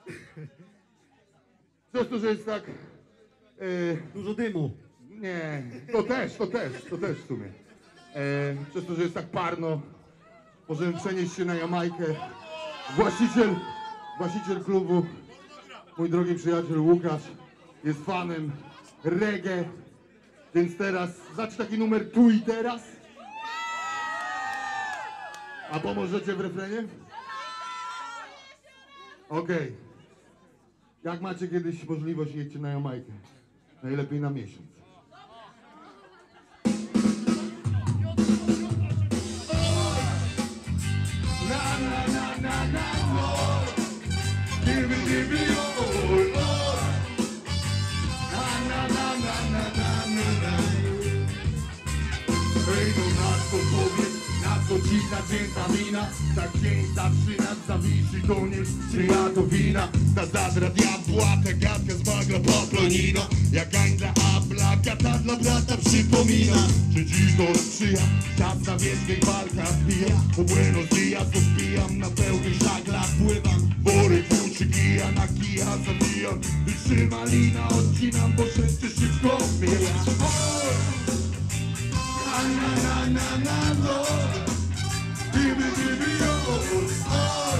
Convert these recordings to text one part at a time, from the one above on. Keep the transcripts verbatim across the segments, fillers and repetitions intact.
Przez to, że jest tak... Yy, Dużo dymu. nie, to też, to też, to też w sumie. E, przez to, że jest tak parno, możemy przenieść się na Jamajkę. Właściciel, właściciel klubu, mój drogi przyjaciel Łukasz, jest fanem reggae, więc teraz zacz taki numer tu i teraz. A pomożecie w refrenie? Okej. Okay. Jak macie kiedyś możliwość, jedźcie na Jamajkę. Najlepiej na miesiąc. Na na na na na no. Give me, give me your all. Na na na na na na na na. Hej, no na co powiedz, na co ci zacięta wina? Tak dzień zawsze nas zawiszy, to nie czyja to wina. Ta zadra diabła, ta gadka z bagra paplonino. Jak Angla, a blakata dla brata przypomina. Czy dziś to sprzyja, czas na wiecznej walka zbija. Po Buenos Dias to wbijam, na pełnych żaglach pływam. Worek włóczy kija, na kija zabijam. Wytrzyma lina, odcinam, bo szybciej szybko wbija. Na na na na na no. Give me, give me your all.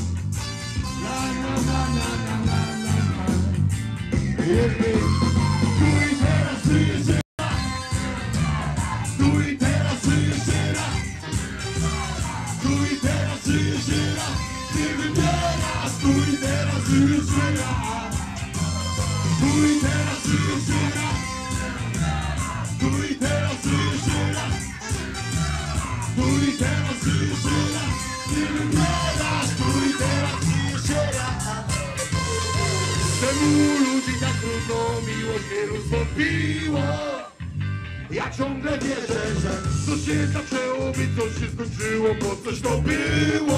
Na na na na na na na na. Yeah, yeah. Tu i teraz żyję się raz. Tu i teraz żyję się raz. Tu i teraz żyję się raz. Nie wybierasz. Tu i teraz żyję się raz. Tu i teraz żyję się raz. Tu i teraz żyję się raz. Tu i teraz żyję się raz. Nie wybierasz. Tu i teraz żyję się raz. Czemu ludzi tak trudno miłość wielu zwątpiło? Ja ciągle wierzę, że coś się zaczęło być, coś się skończyło, bo coś to było.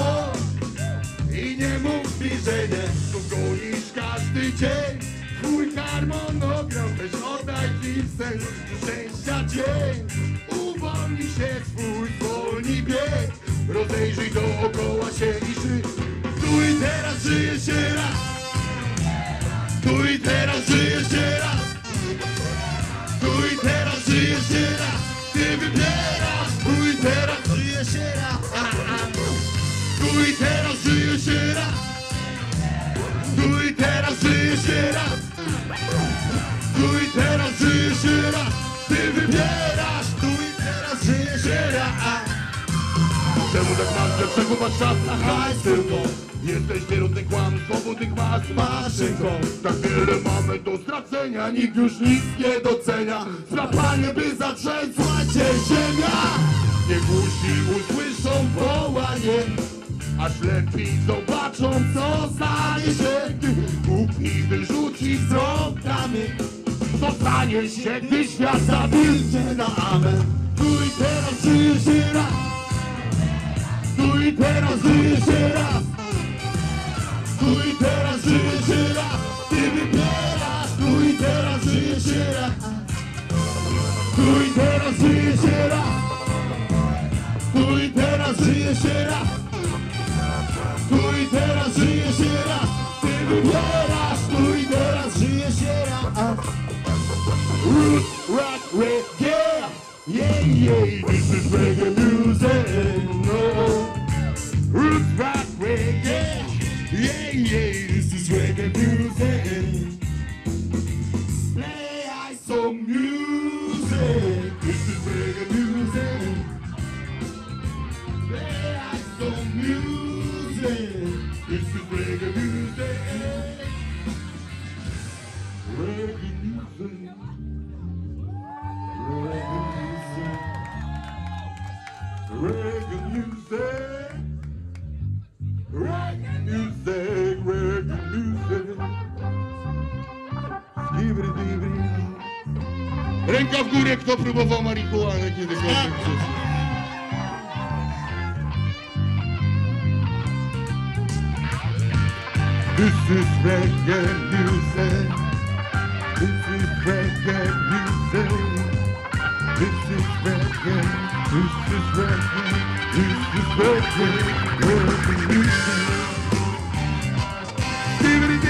I nie mów mi, że nie, to gonisz każdy dzień. Twój harmonogram weź oddaj ci sen. Szczęścia dzień, uwolnij się swój wolni bieg. Rozejrzyj dookoła się i żyj. Tu i teraz żyje się raz. Tu i teraz żyje się raz. Tu i teraz żyje się raz. Ty wybierasz. Tu i teraz żyje się raz. Tu i teraz żyje się raz. Tu i teraz żyje się raz. Tu i teraz żyje się raz. Ty wybierasz. Tu i teraz żyje się raz. Czemu tak masz, że przekuwasz czas na hajs tylko? Jesteś wierutny kłamstwo, bo tych mas maszynką. Tak wiele mamy do stracenia, nikt już nic nie docenia. Złapanie by zatrzęsła cię ziemia. Nie głusi usłyszą wołanie, aż lepiej zobaczą, co stanie się, gdy głupi wyrzuci z rąk kamień. Co stanie się, gdy świat zamilknie na amen. Tu i teraz żyje się raz. Tu i teraz żyje się raz. Tu i teraz żyje się raz. Ty wybierasz. Tu i teraz żyje się raz. Tu i teraz żyje się raz. Tu i teraz żyje się raz. Tu i teraz żyje się raz. Ty wybierasz. Tu i teraz żyje się raz. Root, rock, reggae. Yeah, yeah, this is reggae music. No. Root, rock, reggae. Yeah, yeah, this is reggae music. Play some music. This is reggae music. Play some music. This is reggae music. Reggae music. Reggae music. Reggae music. Reggae music, reggae music. Skibri, dibri. Ręka w górę, kto próbował marihuanę kiedykolwiek. This is reggae music. This is reggae music. This is reggae. This is reggae. This is reggae. Reggae music.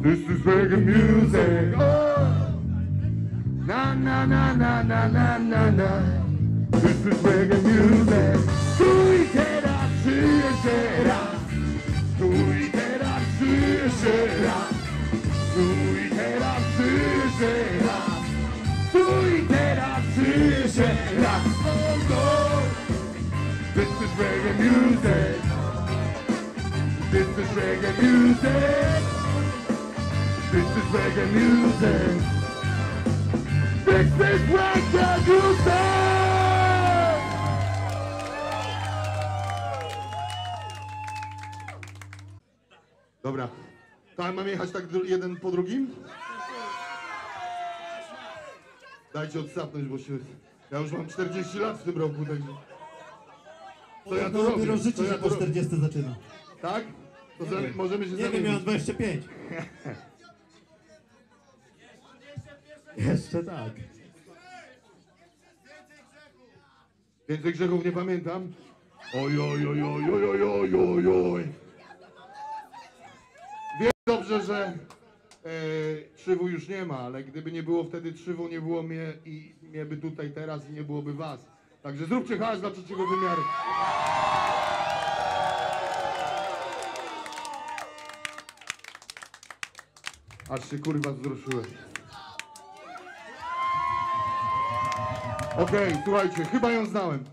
This is reggae music. Oh. Na na na na na na na na. This is reggae music. Tu i teraz żyje się raz. Tu i teraz żyje się raz. Tu i teraz żyje się raz. Tu i teraz żyje się raz. Oh no. This is reggae music. This is reggae music. This is reggae music. This is reggae music. Dobra, tak mam jechać tak jeden po drugim? Dajcie odsapnąć, bo się... Ja już mam czterdzieści lat w tym roku, także... Co ja tu robię? Dopiero życie Co ja się tu po robię? czterdziestce zaczyna. Tak? To za, możemy się Nie wiem, zamienić. miałem dwadzieścia pięć. Jeszcze tak. Więcej grzechów nie pamiętam. Oj, oj, oj, oj, oj, oj, oj, oj, oj. Wiem dobrze, że e, Trzywu już nie ma, ale gdyby nie było wtedy Trzywu, nie było mnie i mnie by tutaj teraz i nie byłoby was. Także zróbcie hałas dla trzeciego wymiaru. Aż się kurwa wzruszyłem. Okej, okay, słuchajcie, chyba ją znałem.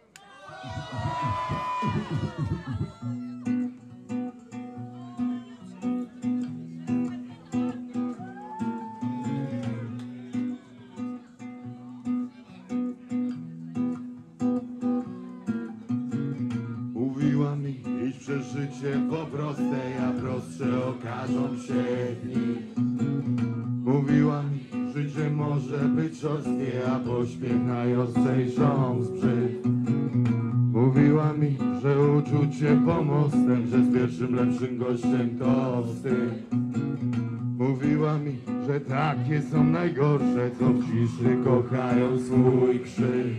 Mówiła mi, idź przez życie po proste, a prostsze okażą się dni. Mówiła mi, życie może być szorstkie, a pośpiech najostrzejszą zbrzyd. Mówiła mi, że uczucie pomostem, że z pierwszym lepszym gościem to wstyd. Mówiła mi, że takie są najgorsze, co w ciszy kochają swój krzyk.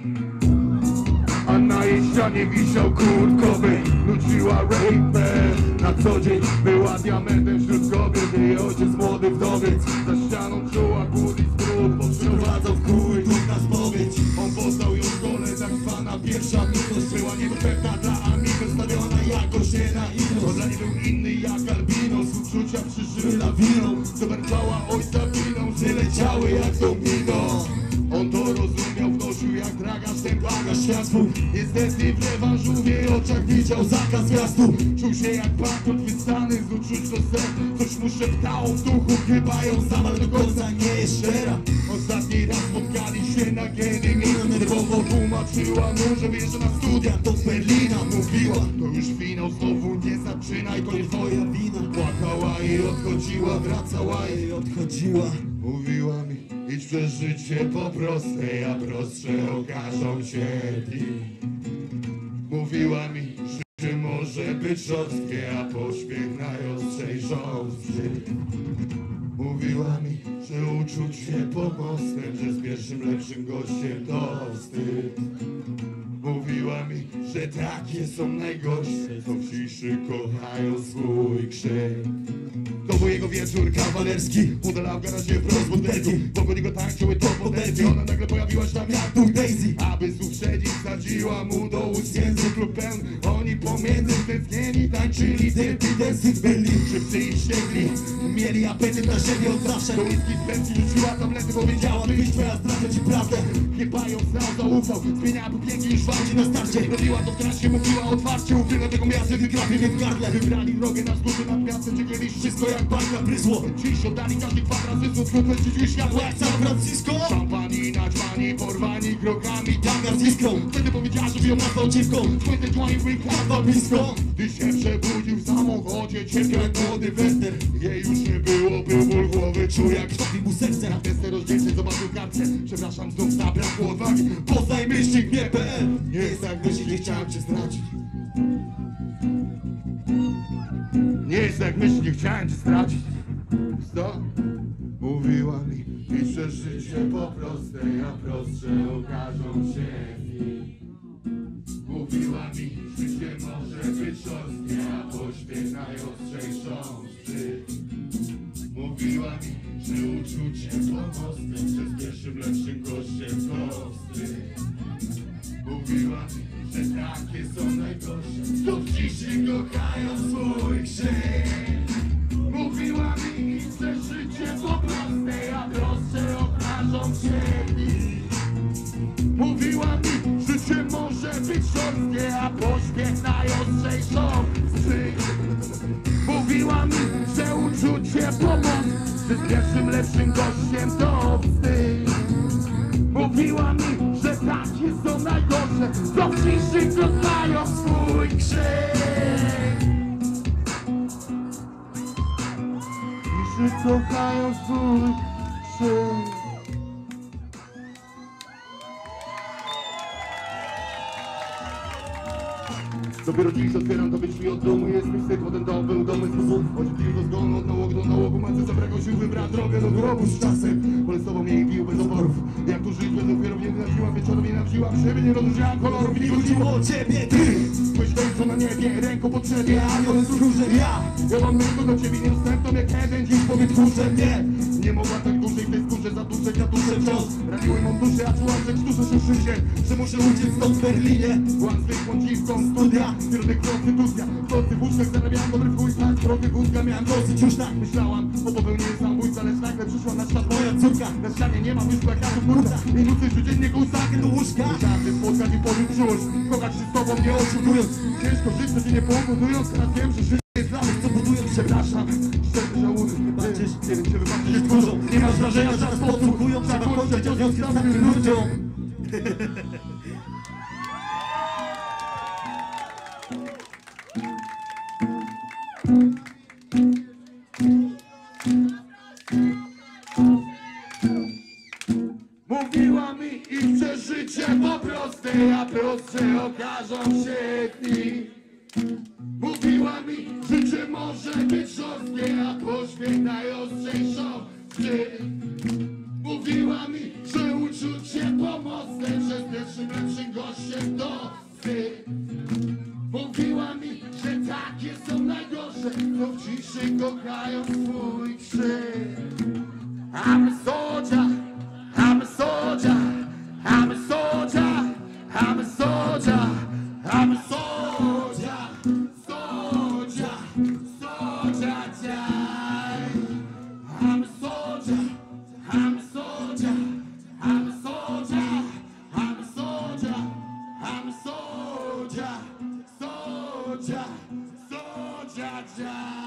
A na jej ścianie wisiał kurtkowy, nuciła raper. Na co dzień była diamentem wśród kobiet. Jej ojciec młody wdowiec, za ścianą czuła głód i smród. Poprowadzał w kół i tu na spowiedź. On poznał ją w szkole, tak zwana pierwsza miłość. Była niepewna dla amigos, stawiona jakoś nie na inną. Bo dla niej był inny jak albinos, uczucia przyszły lawiną. Zoberczała ojca winą, że leciały jak domino. On to rozumiał, wnosił jak tragarz ten bagaż światłu. Niestety w rewanżu w jej oczach widział zakaz miastu. Czuł się jak bankrut wystany z uczuć do sen. Coś mu szeptało w duchu, chyba ją zamal do końca nie jest szczera. Ostatni raz spotkali się na kiedy nerwowo tłumaczyła mu, że wyjeżdża na studia do Berlina. Mówiła, to już finał, znowu nie zaczynaj, to nie twoja wina. Płakała i odchodziła, wracała i odchodziła. Mówiła mi, idź przez życie po proste, a prostsze okażą się dni. Mówiła mi, życie może być szorstkie, a pośpiech najostrzejszą zbrzyd. Mówiła mi, że uczucie pomostem, że z pierwszym lepszym gościem to wstyd. Mówiła mi, że takie są najgorsze, co w ciszy kochają swój krzyk. To był jego wieczór kawalerski, udalał w garażie wprost butelki. Wokół niego tańczyły to modelki. Ona nagle pojawiła się tam jak tu Daisy, aby uprzedzić, sadziła mu do ust język lub pełny. Oni pomiędzy stęsknieni tańczyli dirty dancing. Byli szybcy i wściekli, mieli apetyt na siebie od zawsze. Do whisky z pensji rzuciła tablety, powiedziała, byś twoja zdradzę ci prawdę. Chyba ją znał, zaufał, zmieniała popięki już walczy na starcie. Robiła to w trasie, mówiła otwarcie, uwielbiam tego miasta, wygrafie w gardle. Wybrali drogę na wschód nad miastem, gdzie kiedyś wszystko jak bajka prysło. Dziś oddali każdy kwadrat zysków, skąd dziś światło jak San Francisco. Szampani, naćwani, porwani krokami, taka z iskrą. Wtedy powiedziała, że ją nazwał dziwką. Spłytę dłoń w rękawa blisko. Gdy się przebudził w samochodzie, cierpiał jak młody wester. Jej już nie było, był ból głowy, czuł jak topi mu serce. Na testę rozdzielcie zobaczył kartce. Przepraszam, znów zabrakło odwagi. Poznaj myślnik mnie kropka pe el. Nie jest tak myśli, nie chciałem cię stracić. Nie jest jak myśli, nie chciałem cię stracić. Co? Mówiła mi, idź przez życie po proste, a prostsze okażą się dni. Mówiła mi, życie może być szorstkie, a pośpiech najostrzejszą zbrzyd. Czy uczucie pomocne przez pierwszym lepszym gościem to wstyd. Mówiła mi, że takie są najgorsze, to w ciszy kochają swój grzech. Mówiła mi, że życie po proste, a prostsze okażą się dni. Mówiła mi, życie może być szorstkie, a pośpiech najostrzejszą wstyd. Mówiła mi, że uczucie pomocne z pierwszym lepszym gościem to wstyd. Mówiła mi, że takie są najgorsze, co w ciszy kochają swój grzech. W ciszy kochają swój grzech. Dopiero dziś otwieram to drzwi od domu, jest mi wstyd, potem to był domysł sposób. Choć pił do zgonu, od nałogu do nałogu, matce zabrał sił, wybrać drogę do grobu z czasem. Molestował mnie i pił bez oporów. Jak tu żyć bez ofiarów, nie wynosiłam wieczorem, nie nawziłam siebie, nie rozróżniałam kolorów i nie chodziło o ciebie, ty! Byś końcu na niebie, ręką po trzebie, a nie stróże ja! Ja mam tylko do ciebie niedostępną jak jeden dziś, powiedz kurze mnie! Nie mogła tak dłużej w tej skórze zaduszeć, ja duszę wciąż. Raniły mą duszę, a czułam, że krztuszę się wszędzie, że muszę uciec stąd w Berlinie. Byłam zwykłą dziwką studia, kierunek prostytucja. W nocy w łóżkach zarabiałam dobry wpój, znać kroky wózka, miałam dosyć już tak myślałam o popełnieniu samobójstwa, lecz nagle przyszła na świat moja córka. Na ścianie nie mam już plakatów, kurwa, i nucę codziennie kołysankę do łóżka. Musiałabym spotkać i poczuć czułość, kochać się z tobą nie oszukując. Ciężko żyć, codziennie powodując, teraz wiem, że życie jest dla mnie, co budują. Przepraszam, szczerze żałuję, wybaczysz, nie wiem, czy wybaczysz, jest kurzą. Nie masz wrażenia, że nas podsłuchują, trzeba kończyć o związki z samym ludziom. Mówiła mi, i że życie po proste, a prostsze okażą się dni. Mówiła mi, życie może być szorstkie, a pośpiech najostrzejszą wstyd. Mówiła mi, że uczucie pomocne przez pierwszym lepszym gościem to wstyd. Mówiła mi, że takie są najgorsze, co w ciszy kochają swój grzech. I'm a soldier, I'm a soldier, I'm a soldier, I'm a soldier, I'm a soldier, soldier, soldier, die. I'm a soldier, I'm a soldier, I'm a soldier, I'm a soldier, I'm a soldier, soldier, soldier, die.